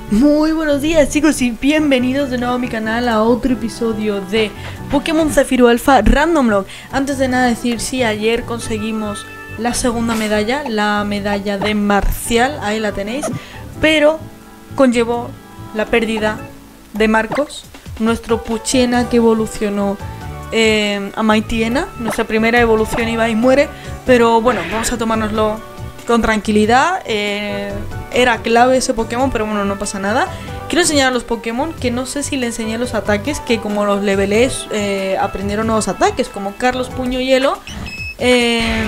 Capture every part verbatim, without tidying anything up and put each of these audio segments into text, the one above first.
Muy buenos días, chicos, y bienvenidos de nuevo a mi canal a otro episodio de Pokémon Zafiro Alpha Random Log. Antes de nada decir, sí, ayer conseguimos la segunda medalla, la medalla de Marcial, ahí la tenéis, pero conllevó la pérdida de Marcos, nuestro Puchena que evolucionó eh, a Maitiena. Nuestra primera evolución iba y muere, pero bueno, vamos a tomárnoslo con tranquilidad. eh, Era clave ese Pokémon, pero bueno, no pasa nada. Quiero enseñar a los Pokémon que no sé si le enseñé los ataques, que como los levelé eh, aprendieron nuevos ataques, como Carlos Puño Hielo eh,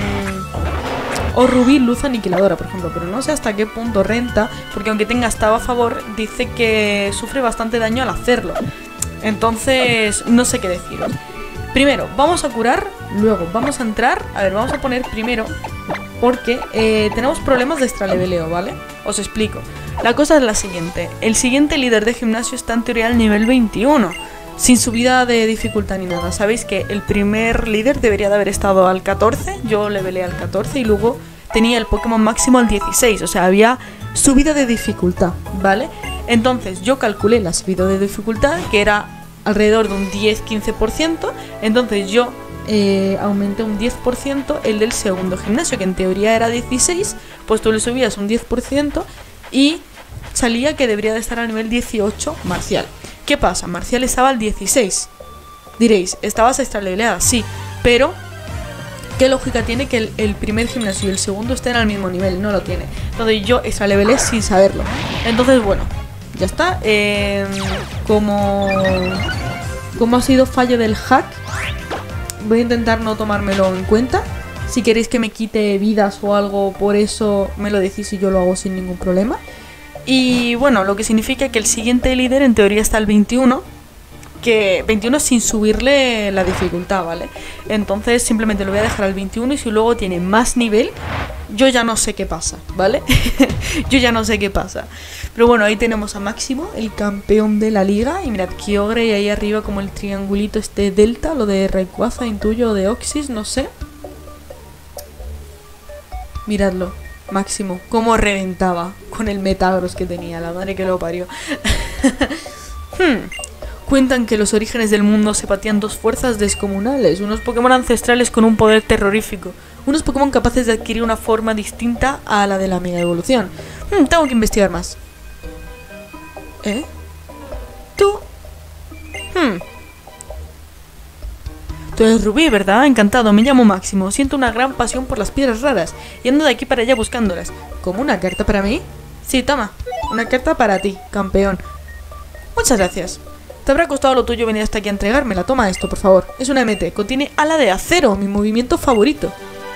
o Rubí Luz Aniquiladora, por ejemplo. Pero no sé hasta qué punto renta, porque aunque tenga estado a favor, dice que sufre bastante daño al hacerlo. Entonces, no sé qué deciros. Primero, vamos a curar, luego vamos a entrar. A ver, vamos a poner primero, porque eh, tenemos problemas de extraleveleo, ¿vale? Os explico. La cosa es la siguiente. El siguiente líder de gimnasio está en teoría al nivel veintiuno, sin subida de dificultad ni nada. Sabéis que el primer líder debería de haber estado al catorce. Yo levelé al catorce y luego tenía el Pokémon máximo al dieciséis. O sea, había subida de dificultad, ¿vale? Entonces yo calculé la subida de dificultad, que era alrededor de un diez a quince por ciento. Entonces yo Eh, aumenté un diez por ciento el del segundo gimnasio, que en teoría era dieciséis, pues tú le subías un diez por ciento y salía que debería de estar al nivel dieciocho Marcial. ¿Qué pasa? Marcial estaba al dieciséis. Diréis, ¿estabas extraleveleada? Sí, pero ¿qué lógica tiene que el, el primer gimnasio y el segundo estén al mismo nivel? No lo tiene. Entonces yo extralevelé sin saberlo. Entonces bueno, ya está. eh, como, como ha sido fallo del hack, voy a intentar no tomármelo en cuenta. Si queréis que me quite vidas o algo por eso, me lo decís y yo lo hago sin ningún problema. Y bueno, lo que significa que el siguiente líder en teoría está al veintiuno, que veintiuno sin subirle la dificultad, ¿vale? Entonces simplemente lo voy a dejar al veintiuno y si luego tiene más nivel, yo ya no sé qué pasa, ¿vale? Yo ya no sé qué pasa. Pero bueno, ahí tenemos a Máximo, el campeón de la liga. Y mirad, Kyogre y ahí arriba como el triangulito este delta, lo de Rayquaza, intuyo, de Oxys, no sé. Miradlo, Máximo, cómo reventaba con el Metagross que tenía, la madre que lo parió. hmm. Cuentan que los orígenes del mundo se patían dos fuerzas descomunales, unos Pokémon ancestrales con un poder terrorífico, unos Pokémon capaces de adquirir una forma distinta a la de la mega evolución. Hmm, tengo que investigar más. ¿Eh? ¿Tú? Hmm. Tú eres Rubí, ¿verdad? Encantado, me llamo Máximo, siento una gran pasión por las piedras raras y ando de aquí para allá buscándolas. ¿Como una carta para mí? Sí, toma, una carta para ti, campeón. Muchas gracias. Te habrá costado lo tuyo venir hasta aquí a entregármela. Toma esto, por favor. Es una M T. Contiene ala de acero, mi movimiento favorito.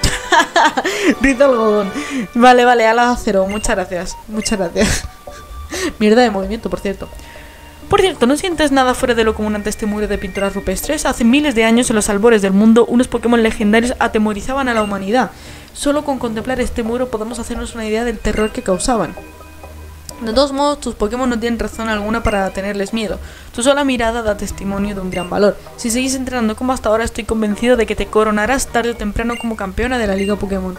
Rito algodón. Vale, vale, ala de acero. Muchas gracias. Muchas gracias. Mierda de movimiento, por cierto. Por cierto, ¿no sientes nada fuera de lo común ante este muro de pinturas rupestres? Hace miles de años, en los albores del mundo, unos Pokémon legendarios atemorizaban a la humanidad. Solo con contemplar este muro podemos hacernos una idea del terror que causaban. De todos modos, tus Pokémon no tienen razón alguna para tenerles miedo. Tu sola mirada da testimonio de un gran valor. Si seguís entrenando como hasta ahora, estoy convencido de que te coronarás tarde o temprano como campeona de la Liga Pokémon.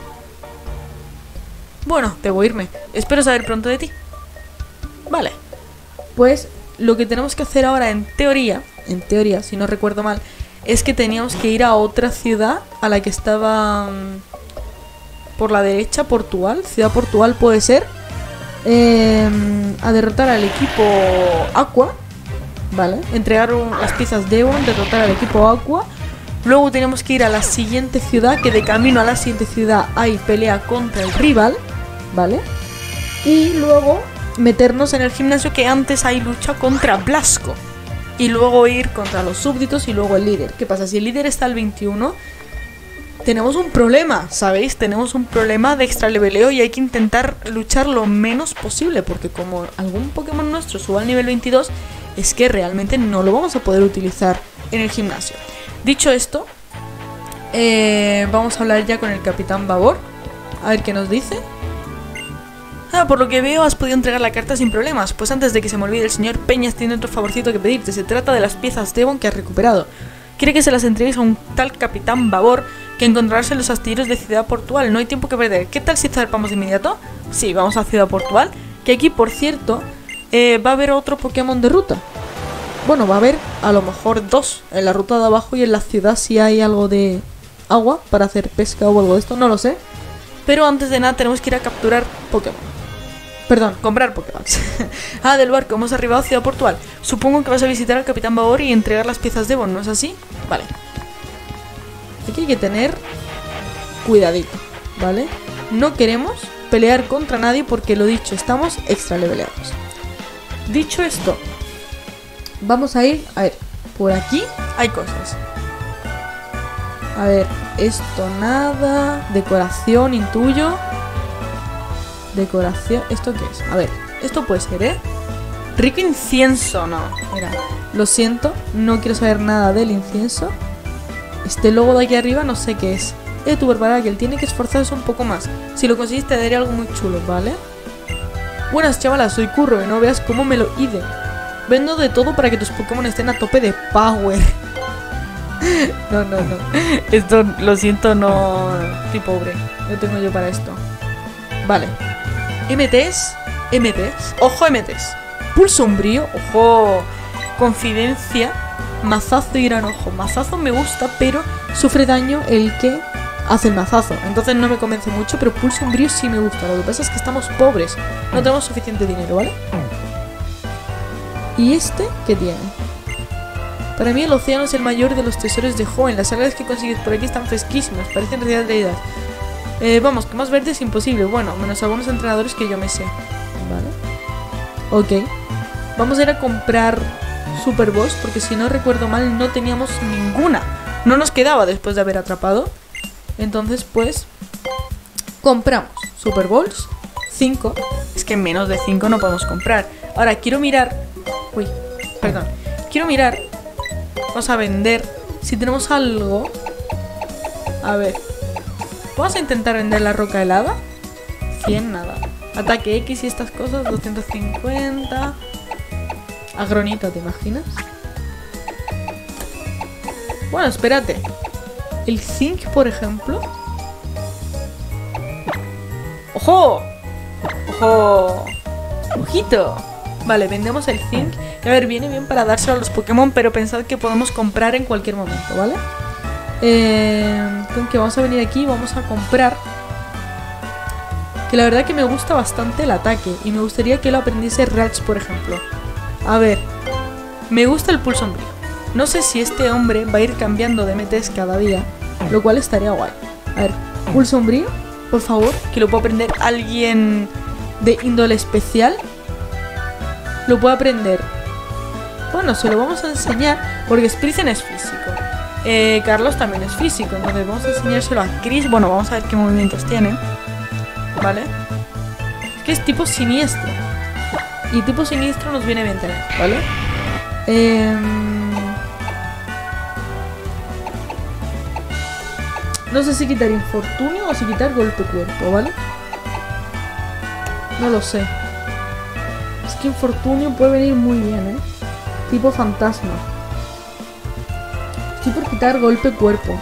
Bueno, debo irme. Espero saber pronto de ti. Vale. Pues lo que tenemos que hacer ahora, en teoría, en teoría, si no recuerdo mal, es que teníamos que ir a otra ciudad a la que estaba um, por la derecha, Portugal. Ciudad Portugal puede ser. Eh, a derrotar al equipo Aqua, ¿vale? Entregar un, las piezas de Devon, derrotar al equipo Aqua. Luego tenemos que ir a la siguiente ciudad, que de camino a la siguiente ciudad hay pelea contra el rival, ¿vale? Y luego meternos en el gimnasio, que antes hay lucha contra Blasco. Y luego ir contra los súbditos y luego el líder. ¿Qué pasa? Si el líder está al veintiuno, tenemos un problema, ¿sabéis? Tenemos un problema de extraleveleo y hay que intentar luchar lo menos posible, porque como algún Pokémon nuestro suba al nivel veintidós, es que realmente no lo vamos a poder utilizar en el gimnasio. Dicho esto, eh, vamos a hablar ya con el Capitán Babor, a ver qué nos dice. Ah, por lo que veo has podido entregar la carta sin problemas. Pues antes de que se me olvide, el señor Peñas tiene otro favorcito que pedirte. Se trata de las piezas Devon que has recuperado. Quiere que se las entregues a un tal Capitán Babor que encontrarse en los astilleros de Ciudad Portugal. No hay tiempo que perder. ¿Qué tal si zarpamos de inmediato? Sí, vamos a Ciudad Portugal. Que aquí, por cierto, eh, va a haber otro Pokémon de ruta. Bueno, va a haber a lo mejor dos en la ruta de abajo y en la ciudad si hay algo de agua para hacer pesca o algo de esto, no lo sé. Pero antes de nada tenemos que ir a capturar Pokémon. Perdón, comprar Pokémon. Ah, del barco, hemos arribado a Ciudad Portual. Supongo que vas a visitar al Capitán Babor y entregar las piezas de Bon, ¿no es así? Vale. Aquí hay que tener cuidadito, ¿vale? No queremos pelear contra nadie porque, lo dicho, estamos extra leveleados. Dicho esto, vamos a ir, a ver, por aquí hay cosas. A ver, esto nada, decoración, intuyo. Decoración, ¿esto qué es? A ver, esto puede ser, ¿eh? Rico incienso, no, mira, lo siento, no quiero saber nada del incienso. Este logo de aquí arriba no sé qué es. Eh, tu Barbarakel, tiene que esforzarse un poco más. Si lo consigues te daré algo muy chulo, ¿vale? Buenas chavalas, soy Curro y no veas cómo me lo ide. Vendo de todo para que tus Pokémon estén a tope de power. No, no, no. Esto, lo siento, no... Estoy pobre. No tengo yo para esto. Vale. M Ts. M Ts. Ojo M Ts. Pulso umbrío. Ojo. Confidencia. Mazazo y gran ojo. Mazazo me gusta, pero sufre daño el que hace el mazazo. Entonces no me convence mucho, pero pulso umbrío sí me gusta. Lo que pasa es que estamos pobres. No tenemos suficiente dinero, ¿vale? ¿Y este qué tiene? Para mí el océano es el mayor de los tesoros de Hoenn. Las algas que consigues por aquí están fresquísimas, parecen realidad. Eh, vamos, que más verde es imposible. Bueno, menos algunos entrenadores que yo me sé. Vale. Ok. Vamos a ir a comprar Super Balls, porque si no recuerdo mal no teníamos ninguna. No nos quedaba después de haber atrapado. Entonces pues compramos Super Balls. cinco. Es que menos de cinco no podemos comprar. Ahora quiero mirar. Uy, perdón. Quiero mirar. Vamos a vender. Si tenemos algo. A ver. Vamos a intentar vender la roca helada. cien, nada. Ataque X y estas cosas. doscientos cincuenta. Agronita, ¿te imaginas? Bueno, espérate. El zinc, por ejemplo. ¡Ojo! ¡Ojo! ¡Ojito! Vale, vendemos el zinc. A ver, viene bien para dárselo a los Pokémon, pero pensad que podemos comprar en cualquier momento, ¿vale? Eh, con que vamos a venir aquí y vamos a comprar. Que la verdad que me gusta bastante el ataque. Y me gustaría que lo aprendiese Rats, por ejemplo. A ver, me gusta el pulso umbrío. No sé si este hombre va a ir cambiando de M Ts cada día, lo cual estaría guay. A ver, pulso umbrío, por favor, que lo pueda aprender alguien de índole especial. Lo puede aprender. Bueno, se lo vamos a enseñar porque Spritzen es físico. Eh, Carlos también es físico, entonces vamos a enseñárselo a Chris. Bueno, vamos a ver qué movimientos tiene. Vale. Es que es tipo siniestro. Y tipo siniestro nos viene bien tener, ¿vale? Eh... No sé si quitar infortunio o si quitar golpe cuerpo, ¿vale? No lo sé. Es que infortunio puede venir muy bien, ¿eh? Tipo fantasma. Estoy por quitar golpe cuerpo.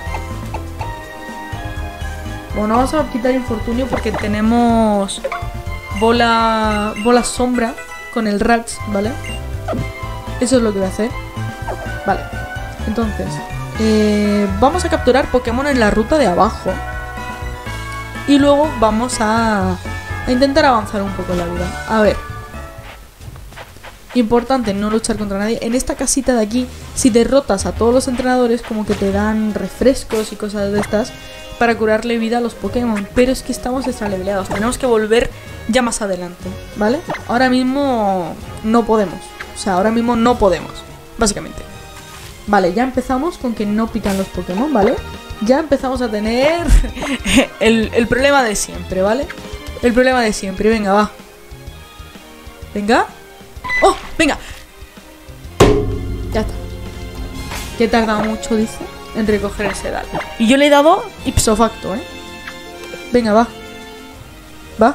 Bueno, vamos a quitar infortunio porque tenemos bola, bola sombra con el Rats, ¿vale? Eso es lo que voy a hacer. Vale. Entonces, eh, vamos a capturar Pokémon en la ruta de abajo. Y luego vamos a, a intentar avanzar un poco en la vida. A ver. Importante no luchar contra nadie. En esta casita de aquí, si derrotas a todos los entrenadores, como que te dan refrescos y cosas de estas para curarle vida a los Pokémon. Pero es que estamos extraleveleados. Tenemos que volver ya más adelante, ¿vale? Ahora mismo no podemos. O sea, ahora mismo no podemos, básicamente. Vale, ya empezamos con que no pican los Pokémon, ¿vale? Ya empezamos a tener el, el problema de siempre, ¿vale? El problema de siempre. Venga, va. Venga. ¡Oh! ¡Venga! Ya está. Que he tardado mucho, dice, en recoger ese dato. Y yo le he dado ipso facto, ¿eh? Venga, va. Va.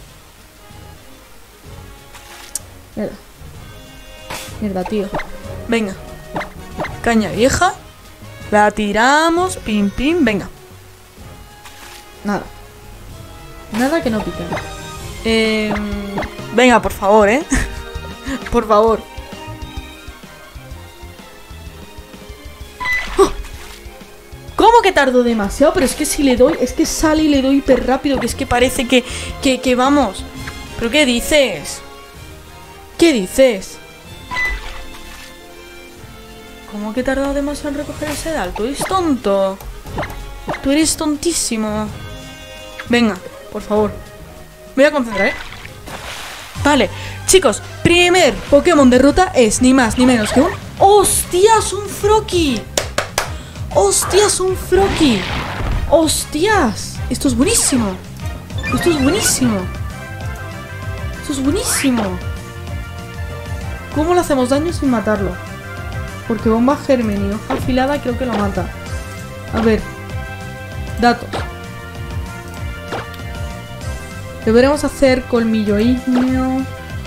Mierda. Mierda, tío. Venga. Caña vieja. La tiramos. Pim, pim. Venga. Nada. Nada que no pique. Eh, venga, por favor, ¿eh? Por favor. ¡Oh! ¿Cómo que tardo demasiado? Pero es que si le doy, es que sale y le doy hiper rápido, que es que parece que, que, que vamos. ¿Pero qué dices? ¿Qué dices? ¿Cómo que he tardado demasiado en recoger ese dal? Tú eres tonto. Tú eres tontísimo. Venga, por favor. Me voy a concentrar, ¿eh? Vale, chicos, primer Pokémon de ruta es ni más ni menos que un... ¡Hostias! ¡Un Froakie! ¡Hostias! ¡Un Froakie! ¡Hostias! Esto es buenísimo. Esto es buenísimo. Esto es buenísimo. ¿Cómo le hacemos daño sin matarlo? Porque bomba germen y hoja afilada creo que lo mata. A ver. Datos. Deberemos hacer colmillo ígneo.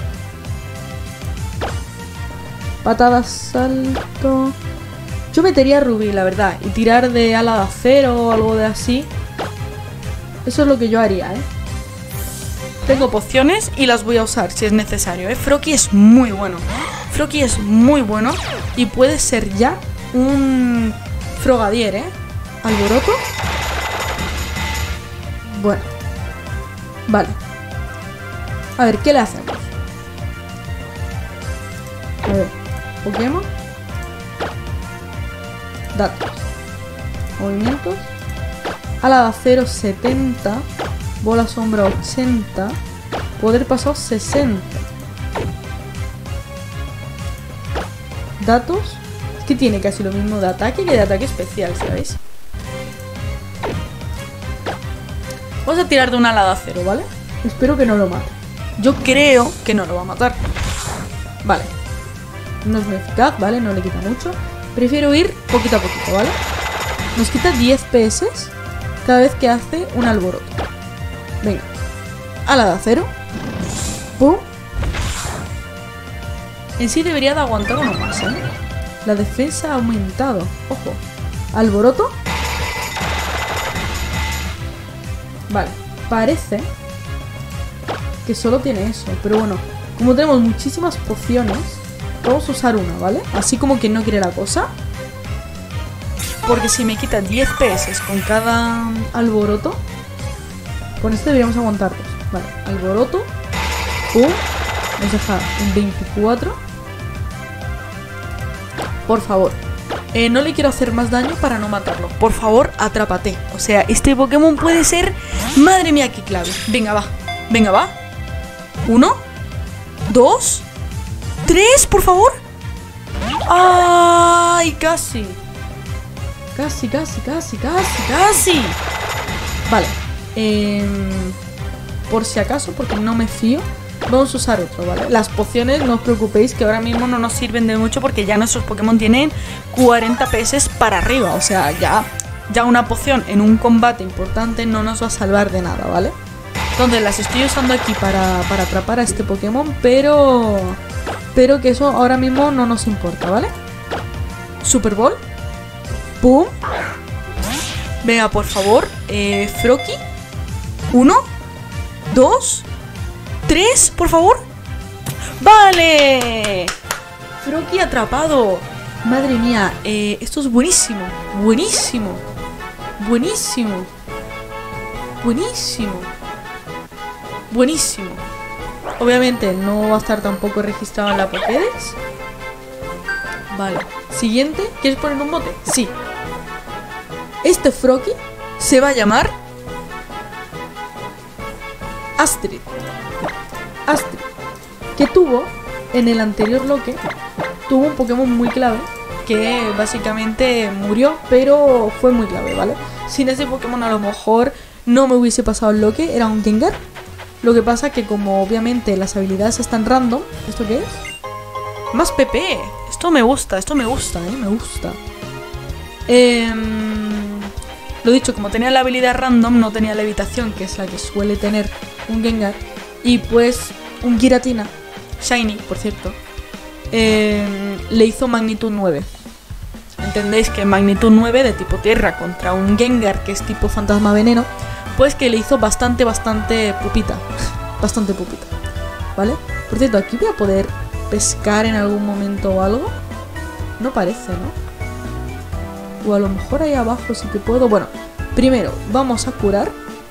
Patada salto. Yo metería rubí, la verdad. Y tirar de ala de acero o algo de así. Eso es lo que yo haría, ¿eh? Tengo pociones y las voy a usar si es necesario, ¿eh? Froakie es muy bueno. Froakie es muy bueno. Y puede ser ya un Frogadier, ¿eh? Alboroto. Bueno. Vale. A ver, ¿qué le hacemos? A ver. Pokémon. Datos. Movimientos. Ala de acero setenta. Bola sombra ochenta. Poder pasado sesenta. Datos. Es que tiene casi lo mismo de ataque que de ataque especial, ¿sabéis? Vamos a tirar de una ala de acero, ¿vale? Espero que no lo mate. Yo creo que no lo va a matar. Vale. No es muy eficaz, ¿vale? No le quita mucho. Prefiero ir poquito a poquito, ¿vale? Nos quita diez P S cada vez que hace un alboroto. Venga. Ala de acero. Pum. En sí debería de aguantar uno más, ¿eh? La defensa ha aumentado. Ojo. Alboroto. Vale. Parece que solo tiene eso. Pero bueno, como tenemos muchísimas pociones, vamos a usar una, ¿vale? Así como que no quiere la cosa. Porque si me quita diez P S con cada alboroto, con este deberíamos aguantar dos. Vale, alboroto. Pum. Nos deja en veinticuatro. Por favor. Eh, no le quiero hacer más daño para no matarlo. Por favor, atrápate. O sea, este Pokémon puede ser... Madre mía, qué clave. Venga, va. Venga, va. Uno. Dos. Tres, por favor. ¡Ay! Casi. Casi, casi, casi, casi, casi. Vale. Eh, por si acaso, porque no me fío, vamos a usar otro, ¿vale? Las pociones, no os preocupéis, que ahora mismo no nos sirven de mucho porque ya nuestros Pokémon tienen cuarenta P S para arriba. O sea, ya, ya una poción en un combate importante no nos va a salvar de nada, ¿vale? Entonces las estoy usando aquí para, para atrapar a este Pokémon, pero... Pero que eso ahora mismo no nos importa, ¿vale? Super Ball. Pum. Venga, por favor. Eh, Froakie. Uno. Dos. Tres, por favor. ¡Vale! Froakie atrapado. Madre mía. Eh, esto es buenísimo. Buenísimo. Buenísimo. Buenísimo. Buenísimo. Obviamente no va a estar tampoco registrado en la Pokédex. Vale. Siguiente. ¿Quieres poner un bote? Sí. Este Froakie se va a llamar Astrid. Astrid. Que tuvo, en el anterior loque, tuvo un Pokémon muy clave. Que básicamente murió, pero fue muy clave, ¿vale? Sin ese Pokémon a lo mejor no me hubiese pasado el loque. Era un Gengar. Lo que pasa que como obviamente las habilidades están random. ¿Esto qué es? Más P P. Esto me gusta, esto me gusta, ¿eh? Me gusta. Eh, lo dicho, como tenía la habilidad random, no tenía levitación, que es la que suele tener un Gengar. Y pues un Giratina, Shiny, por cierto, eh, le hizo magnitud nueve. Entendéis que magnitud nueve de tipo tierra contra un Gengar que es tipo fantasma veneno, pues que le hizo bastante, bastante pupita. Bastante pupita, ¿vale? Por cierto, aquí voy a poder pescar en algún momento o algo? No parece, ¿no? O a lo mejor ahí abajo sí que puedo. Bueno, primero vamos a curar.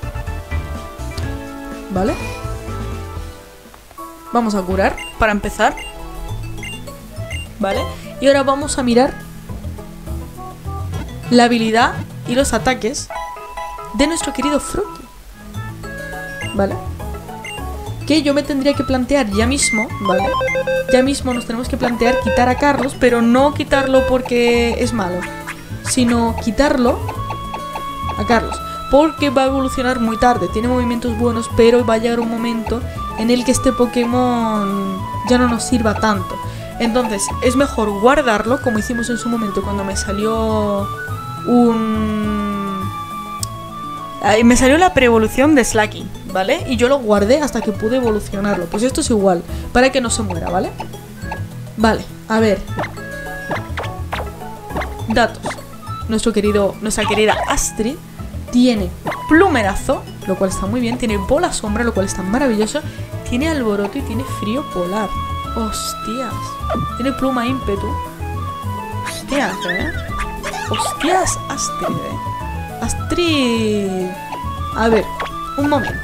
¿Vale? Vamos a curar para empezar. ¿Vale? Y ahora vamos a mirar la habilidad y los ataques de nuestro querido Froakie. ¿Vale? Que yo me tendría que plantear ya mismo, ¿vale? Ya mismo nos tenemos que plantear quitar a Carlos, pero no quitarlo porque es malo, sino quitarlo a Carlos, porque va a evolucionar muy tarde. Tiene movimientos buenos, pero va a llegar un momento en el que este Pokémon ya no nos sirva tanto. Entonces es mejor guardarlo, como hicimos en su momento cuando me salió un... Ay, me salió la pre-evolución de Slaking, ¿vale? Y yo lo guardé hasta que pude evolucionarlo. Pues esto es igual, para que no se muera, ¿vale? Vale, a ver. Datos. Nuestro querido, nuestra querida Astrid tiene plumerazo, lo cual está muy bien. Tiene bola sombra, lo cual está maravilloso. Tiene alboroto y tiene frío polar. Hostias. Tiene pluma ímpetu. Hostias, ¿eh? Hostias, Astrid, ¿eh? Astrid. A ver, un momento.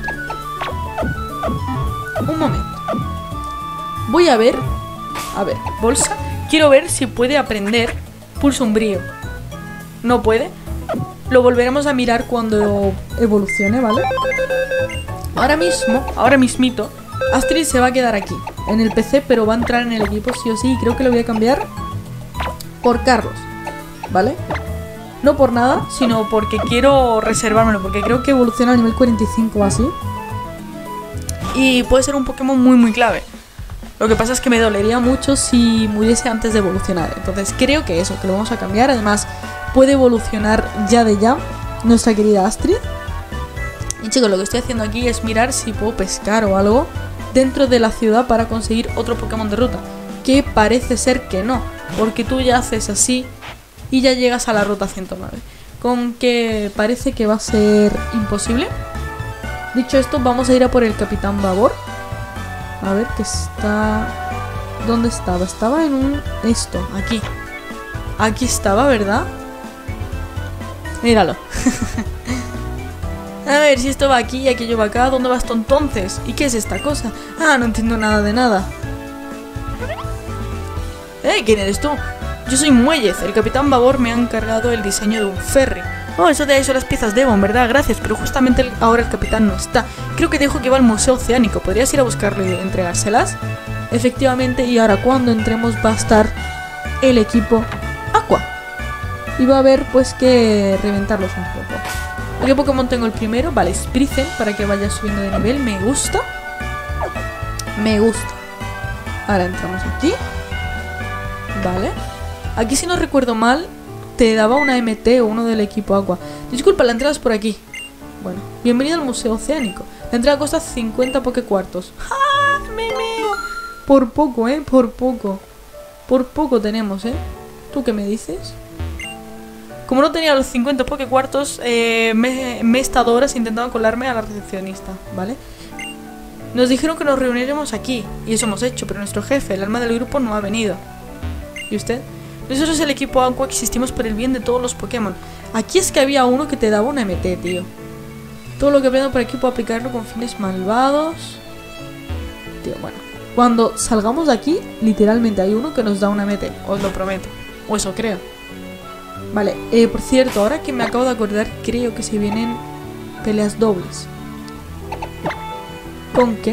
Un momento. Voy a ver. A ver, bolsa. Quiero ver si puede aprender pulso umbrío. No puede. Lo volveremos a mirar cuando evolucione, ¿vale? Ahora mismo, ahora mismito, Astrid se va a quedar aquí, en el P C, pero va a entrar en el equipo sí o sí. Y creo que lo voy a cambiar por Carlos, ¿vale? No por nada, sino porque quiero reservármelo, porque creo que evoluciona a nivel cuarenta y cinco o así. Y puede ser un Pokémon muy muy clave. Lo que pasa es que me dolería mucho si muriese antes de evolucionar. Entonces creo que eso, que lo vamos a cambiar. Además, puede evolucionar ya de ya nuestra querida Astrid. Y chicos, lo que estoy haciendo aquí es mirar si puedo pescar o algo dentro de la ciudad para conseguir otro Pokémon de ruta. Que parece ser que no, porque tú ya haces así y ya llegas a la ruta ciento nueve. Con que parece que va a ser imposible. Dicho esto, vamos a ir a por el Capitán Babor. A ver, que está... ¿Dónde estaba? Estaba en un... Esto, aquí. Aquí estaba, ¿verdad? Míralo. A ver, si esto va aquí y aquello va acá. ¿Dónde vas tú entonces? ¿Y qué es esta cosa? Ah, no entiendo nada de nada. ¡Eh! ¿Quién eres tú? Yo soy Muellez. El Capitán Babor me ha encargado el diseño de un ferry. Oh, eso de ahí son las piezas de Devon, ¿verdad? Gracias, pero justamente el, ahora el capitán no está. Creo que dijo que iba al Museo Oceánico. ¿Podrías ir a buscarlo y entregárselas? Efectivamente, y ahora cuando entremos va a estar el equipo Aqua. Y va a haber pues que reventarlos un poco. ¿Qué Pokémon tengo el primero? Vale, Spritzen, para que vaya subiendo de nivel. Me gusta. Me gusta. Ahora entramos aquí. Vale. Aquí, si no recuerdo mal, te daba una M T o uno del equipo Aqua. Disculpa, la entrada es por aquí. Bueno, bienvenido al Museo Oceánico. La entrada cuesta cincuenta Pokécuartos. ¡Ah! ¡Me meo! Por poco, ¿eh? Por poco. Por poco tenemos, ¿eh? ¿Tú qué me dices? Como no tenía los cincuenta Pokécuartos, eh, me, me he estado horas intentando colarme a la recepcionista, ¿vale? Nos dijeron que nos reuniremos aquí, y eso hemos hecho, pero nuestro jefe, el alma del grupo, no ha venido. ¿Y usted? Nosotros, el equipo Aqua, existimos por el bien de todos los Pokémon. Aquí es que había uno que te daba una M T, tío. Todo lo que aprendo por aquí puedo aplicarlo con fines malvados. Tío, bueno. Cuando salgamos de aquí, literalmente hay uno que nos da una M T. Os lo prometo. O eso creo. Vale, eh, por cierto, ahora que me acabo de acordar, creo que se vienen peleas dobles. ¿Con qué?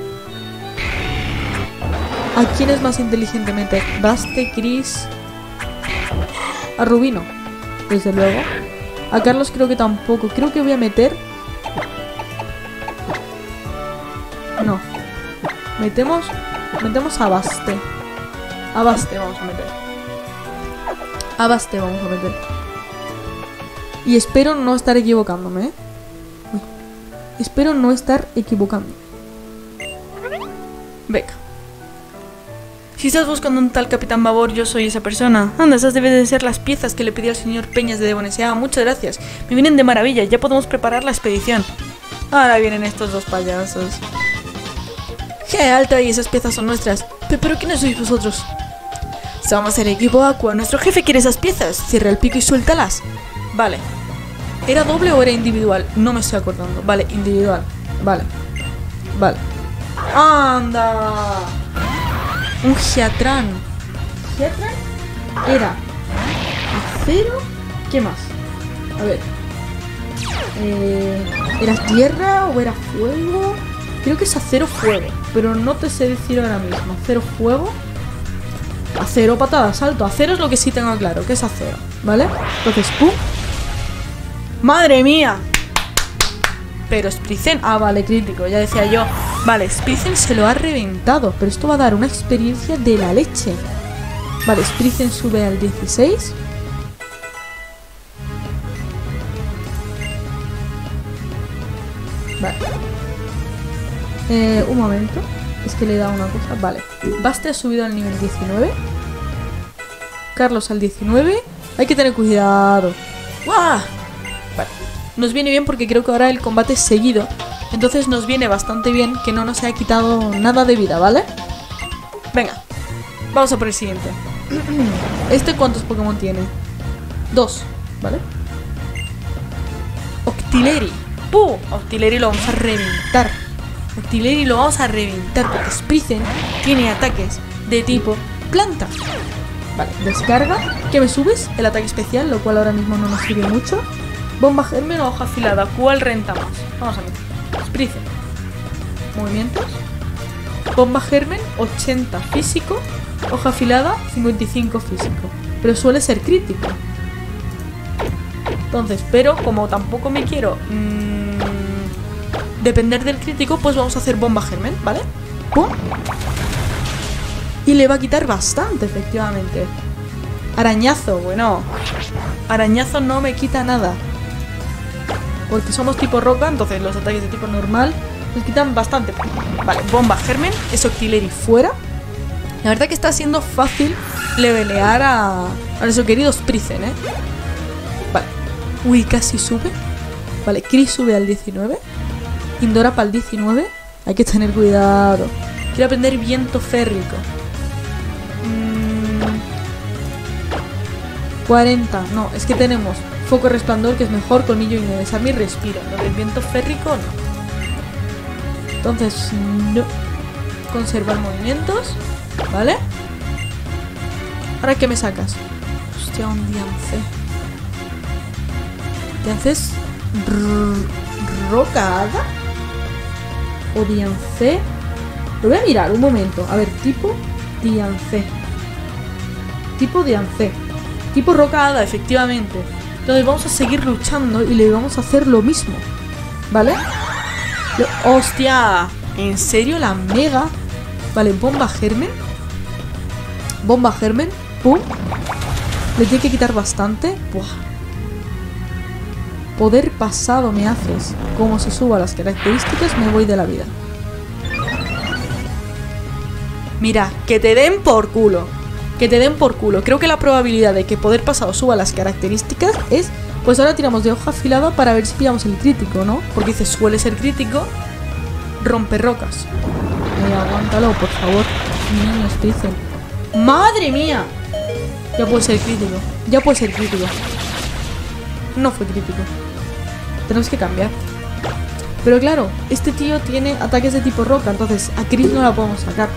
¿A quién es más inteligentemente? Baste, Chris... A Rubino, desde luego. A Carlos creo que tampoco. Creo que voy a meter... No. Metemos... Metemos a Baste. A Baste vamos a meter. A Baste vamos a meter. Y espero no estar equivocándome, ¿eh? Uy. Espero no estar equivocándome. Venga. Si estás buscando un tal Capitán Babor, yo soy esa persona. Anda, esas deben de ser las piezas que le pedí al señor Peñas de Devon S A. Muchas gracias. Me vienen de maravilla. Ya podemos preparar la expedición. Ahora vienen estos dos payasos. ¡Qué alto! Y esas piezas son nuestras. ¿Pero, pero quiénes sois vosotros? Somos el equipo Aqua. Nuestro jefe quiere esas piezas. Cierra el pico y suéltalas. Vale. ¿Era doble o era individual? No me estoy acordando. Vale, individual. Vale. Vale. ¡Anda! Un Geatran. ¿Geatran? Era acero. ¿Qué más? A ver. Eh, ¿Era tierra o era fuego? Creo que es acero fuego. Pero no te sé decir ahora mismo. Acero fuego. Acero, patada, salto. Acero es lo que sí tengo claro, que es acero. ¿Vale? Entonces, ¡pum! ¡Madre mía! Pero Spritzen... Ah, vale, crítico. Ya decía yo. Vale, Spritzen se lo ha reventado. Pero esto va a dar una experiencia de la leche. Vale, Spritzen sube al dieciséis. Vale. Eh, un momento. Es que le he dado una cosa. Vale. Baste ha subido al nivel diecinueve. Carlos al diecinueve. Hay que tener cuidado. ¡Guau! Vale. Nos viene bien porque creo que ahora el combate es seguido. Entonces nos viene bastante bien que no nos haya quitado nada de vida, ¿vale? Venga. Vamos a por el siguiente. ¿Este cuántos Pokémon tiene? Dos, ¿vale? Octillery. ¡Puh! Octillery lo vamos a reventar. Octillery lo vamos a reventar porque Spritzen tiene ataques de tipo planta. Vale, descarga. ¿Qué me subes? El ataque especial, lo cual ahora mismo no nos sirve mucho. Bomba germen o hoja afilada. ¿Cuál renta más? Vamos a ver. Spritzen. Movimientos. Bomba germen, ochenta físico. Hoja afilada, cincuenta y cinco físico. Pero suele ser crítico. Entonces, pero como tampoco me quiero mmm, depender del crítico, pues vamos a hacer bomba germen, ¿vale? ¡Pum! Y le va a quitar bastante, efectivamente. Arañazo, bueno. Arañazo no me quita nada. Porque somos tipo roca, entonces los ataques de tipo normal nos quitan bastante. Vale, bomba germen, es Octillery fuera. La verdad que está siendo fácil levelear a, a nuestro querido Spritzen, ¿eh? Vale. Uy, casi sube. Vale, Chris sube al diecinueve. Indora para el diecinueve. Hay que tener cuidado. Quiero aprender viento férrico. Mm, cuarenta. No, es que tenemos foco resplandor, que es mejor. Colmillo inevesable y respiro. Lo del viento férrico, no. Entonces, no. Conservar movimientos. ¿Vale? ¿Ahora qué me sacas? Hostia, un Diance. ¿Diance es roca hada? ¿O Diance? Lo voy a mirar un momento. A ver, tipo Diance. Tipo Diance. Tipo roca hada, efectivamente. Entonces vamos a seguir luchando y le vamos a hacer lo mismo. ¿Vale? Lo... ¡Hostia! ¿En serio la mega? Vale, bomba germen. Bomba germen. Pum. Le tiene que quitar bastante. Buah. Poder pasado me haces. Como se suba las características, me voy de la vida. Mira, que te den por culo. Que te den por culo. Creo que la probabilidad de que poder pasado suba las características es... Pues ahora tiramos de hoja afilada para ver si pillamos el crítico, ¿no? Porque dice, suele ser crítico. Rompe rocas. Eh, aguántalo, por favor. Niños, dicen. ¡Madre mía! Ya puede ser crítico. Ya puede ser crítico. No fue crítico. Tenemos que cambiar. Pero claro, este tío tiene ataques de tipo roca. Entonces a Chris no la podemos sacar.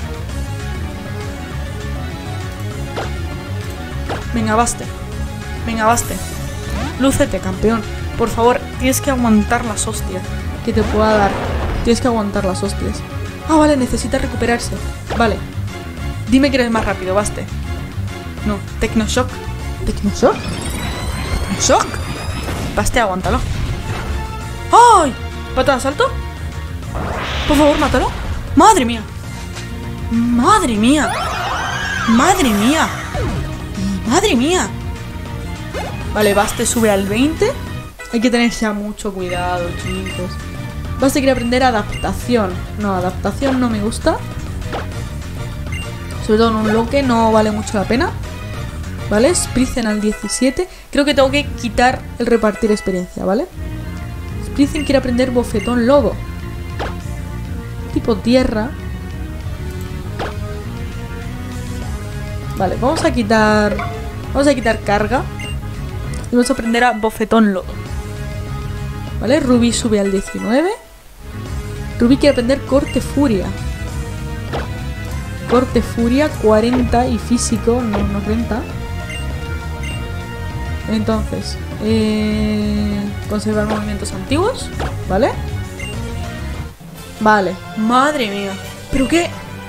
Venga, baste. Venga, baste. Lúcete, campeón. Por favor, tienes que aguantar las hostias que te pueda dar. Tienes que aguantar las hostias. Ah, vale, necesita recuperarse. Vale. Dime que eres más rápido, baste. No, Tecnoshock. ¿Tecnoshock? ¿Tecnoshock? Baste, aguántalo. ¡Ay! ¿Patada salto? Por favor, mátalo. ¡Madre mía! ¡Madre mía! ¡Madre mía! ¡Madre mía! Vale, Baste sube al veinte. Hay que tener ya mucho cuidado, chicos. Baste quiere aprender adaptación. No, adaptación no me gusta. Sobre todo en un loque no vale mucho la pena. ¿Vale? Spritzen al diecisiete. Creo que tengo que quitar el repartir experiencia, ¿vale? Spritzen quiere aprender bofetón lodo. Tipo tierra. Vale, vamos a quitar... Vamos a quitar carga. Y vamos a aprender a bofetón lodo. Vale, Ruby sube al diecinueve. Ruby quiere aprender corte furia. Corte furia, cuarenta y físico, no, no renta. Entonces, eh, conservar movimientos antiguos, ¿vale? Vale, madre mía. ¿Pero qué?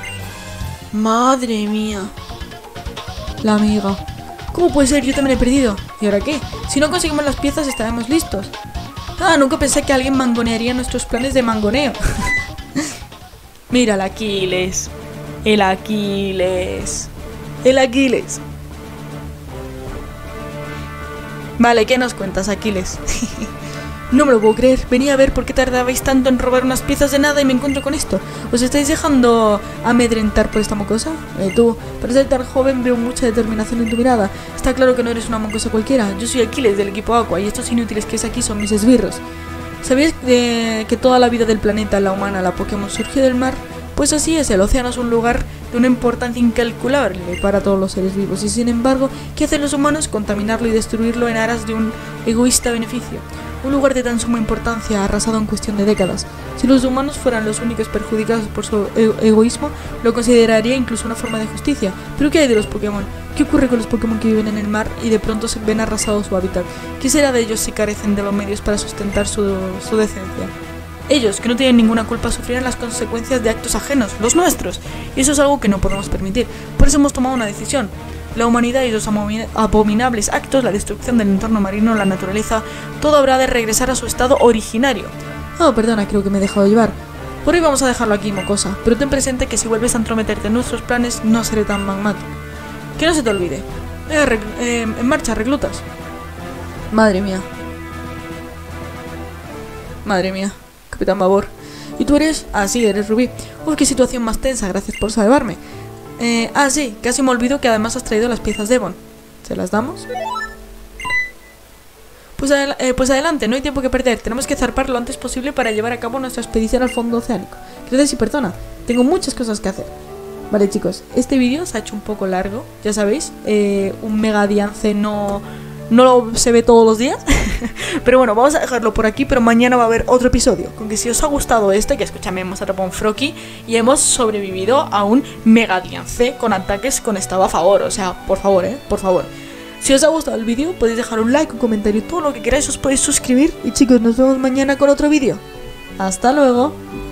Madre mía. La amiga. ¿Cómo puede ser? Yo también he perdido. ¿Y ahora qué? Si no conseguimos las piezas estaremos listos. Ah, nunca pensé que alguien mangonearía nuestros planes de mangoneo. Mira el Aquiles. El Aquiles. El Aquiles. Vale, ¿qué nos cuentas, Aquiles? No me lo puedo creer. Venía a ver por qué tardabais tanto en robar unas piezas de nada y me encuentro con esto. ¿Os estáis dejando amedrentar por esta mocosa? Eh, tú, para ser tan joven veo mucha determinación en tu mirada. Está claro que no eres una mocosa cualquiera. Yo soy Aquiles del equipo Aqua y estos inútiles que es aquí son mis esbirros. ¿Sabíais eh, que toda la vida del planeta, la humana, la Pokémon, surgió del mar? Pues así es, el océano es un lugar de una importancia incalculable para todos los seres vivos y sin embargo, ¿qué hacen los humanos? Contaminarlo y destruirlo en aras de un egoísta beneficio. Un lugar de tan suma importancia arrasado en cuestión de décadas. Si los humanos fueran los únicos perjudicados por su e egoísmo, lo consideraría incluso una forma de justicia. ¿Pero qué hay de los Pokémon? ¿Qué ocurre con los Pokémon que viven en el mar y de pronto se ven arrasados su hábitat? ¿Qué será de ellos si carecen de los medios para sustentar su, su decencia? Ellos, que no tienen ninguna culpa, sufrirán las consecuencias de actos ajenos, los nuestros. Y eso es algo que no podemos permitir. Por eso hemos tomado una decisión. La humanidad y sus abominables actos, la destrucción del entorno marino, la naturaleza, todo habrá de regresar a su estado originario. Oh, perdona, creo que me he dejado llevar. Por hoy vamos a dejarlo aquí, mocosa. Pero ten presente que si vuelves a entrometerte en nuestros planes, no seré tan magmático. Que no se te olvide. Eh, eh, en marcha, reclutas. Madre mía. Madre mía. Capitán Babor. ¿Y tú eres? Ah, sí, eres Rubí. Uy, qué situación más tensa, gracias por salvarme. Eh, ah, sí, casi me olvido que además has traído las piezas de Ebon. ¿Se las damos? Pues, adel eh, pues adelante, no hay tiempo que perder. Tenemos que zarpar lo antes posible para llevar a cabo nuestra expedición al fondo oceánico. Gracias y perdona, tengo muchas cosas que hacer. Vale, chicos, este vídeo se ha hecho un poco largo, ya sabéis. Eh, un Mega Diance no... No lo se ve todos los días. Pero bueno, vamos a dejarlo por aquí. Pero mañana va a haber otro episodio. Con que si os ha gustado este, que escúchame, hemos atrapado un Froakie y hemos sobrevivido a un Mega Diance con ataques con estado a favor. O sea, por favor, eh, por favor. Si os ha gustado el vídeo, podéis dejar un like, un comentario, todo lo que queráis. Os podéis suscribir. Y chicos, nos vemos mañana con otro vídeo. Hasta luego.